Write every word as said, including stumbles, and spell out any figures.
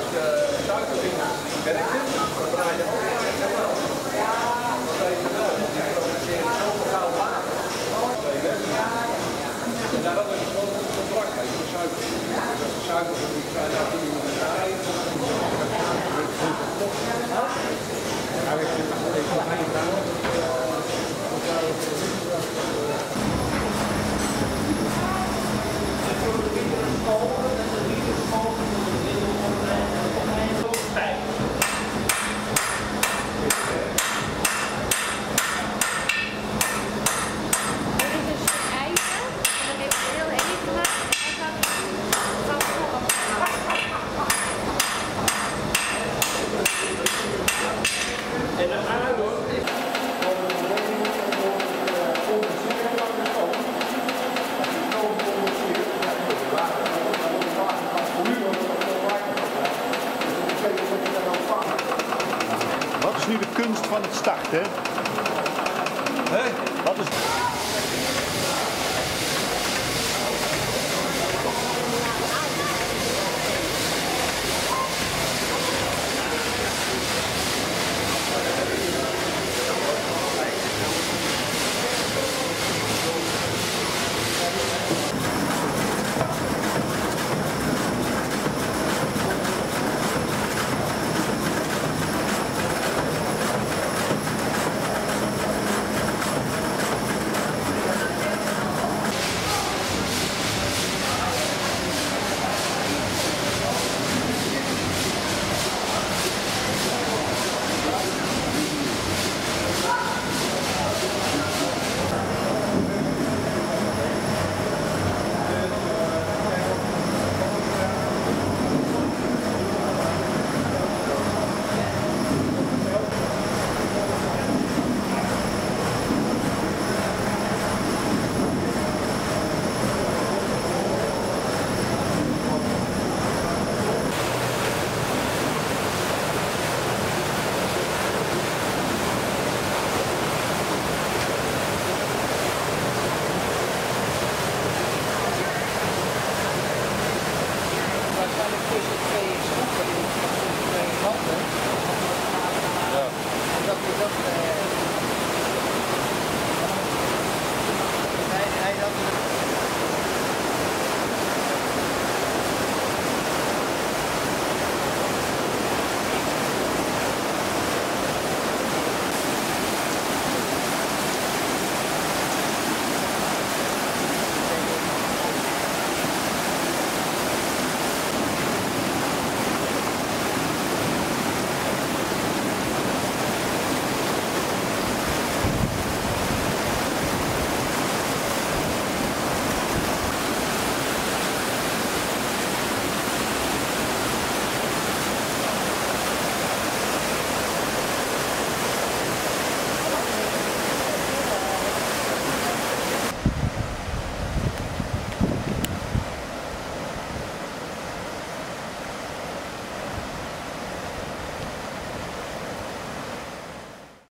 je suikerdingen werken, dan draai je ook weer en wel. Dat weet je wel. Die produceren zoveel goud water. En daar hadden we gewoon een contract mee voor suiker. Dus de suiker die zijn daar die moeten draaien. Ja, ik vind het even nog één vraag. Wat is nu de kunst van het starten? Hé? Wat is... Ja.